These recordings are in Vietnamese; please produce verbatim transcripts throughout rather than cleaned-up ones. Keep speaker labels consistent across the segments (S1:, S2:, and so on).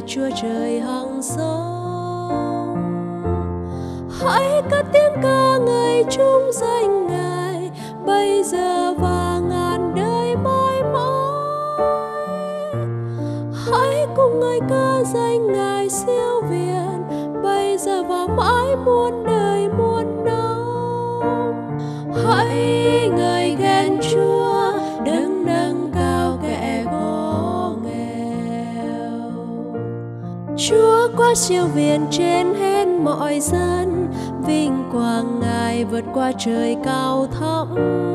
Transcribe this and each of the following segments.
S1: Chúa trời hằng sống. Hãy cất tiếng ca ngợi chúng danh Ngài bây giờ và ngàn đời mãi mãi. Hãy cùng ngợi ca danh Ngài siêu việt bây giờ và mãi muôn đời muôn năm. Hãy ngợi khen Chúa đấng nâng cao kẻ khổ nghèo. Chúa quá siêu việt trên hết mọi dân, vinh quang Ngài vượt qua trời cao thẳm.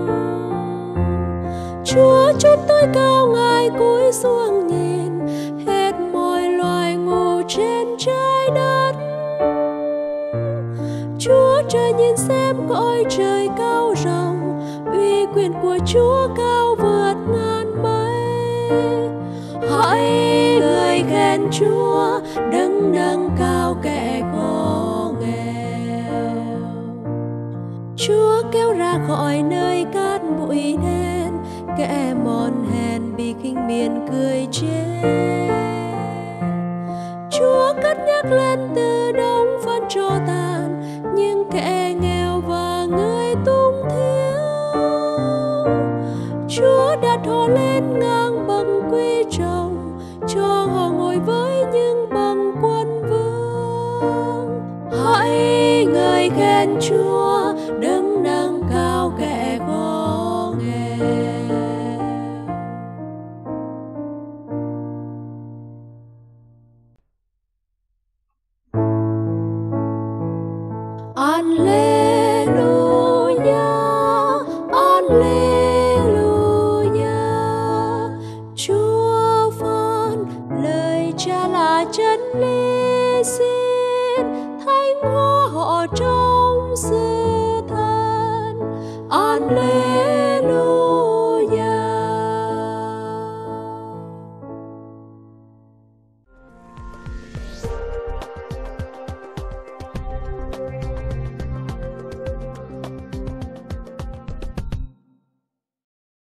S1: Chúa chúng tôi cao Ngài cúi xuống nhìn hết mọi loài ngủ trên trái đất. Chúa trời nhìn xem cõi trời cao rộng, uy quyền của Chúa cao vượt ngàn mây. Hãy ngợi khen Chúa đấng nâng cao kẻ khổ nghèo. Chúa kéo ra khỏi nơi cát bụi đen, kẻ mòn hèn bị khinh miệt cười chê. Chúa cất nhắc lên từ đống phân tro tàn những kẻ nghèo và người tung thiếu. Chúa đặt họ lên ngang bằng quý trọng, cho họ ngồi với những bậc quân vương. Hãy ngợi khen Chúa đấng nâng cao kẻ khổ nghèo. Alleluia, Alleluia. Chúa phán lời Cha là chân lý, xin thánh hóa họ trong sự thật. Alleluia.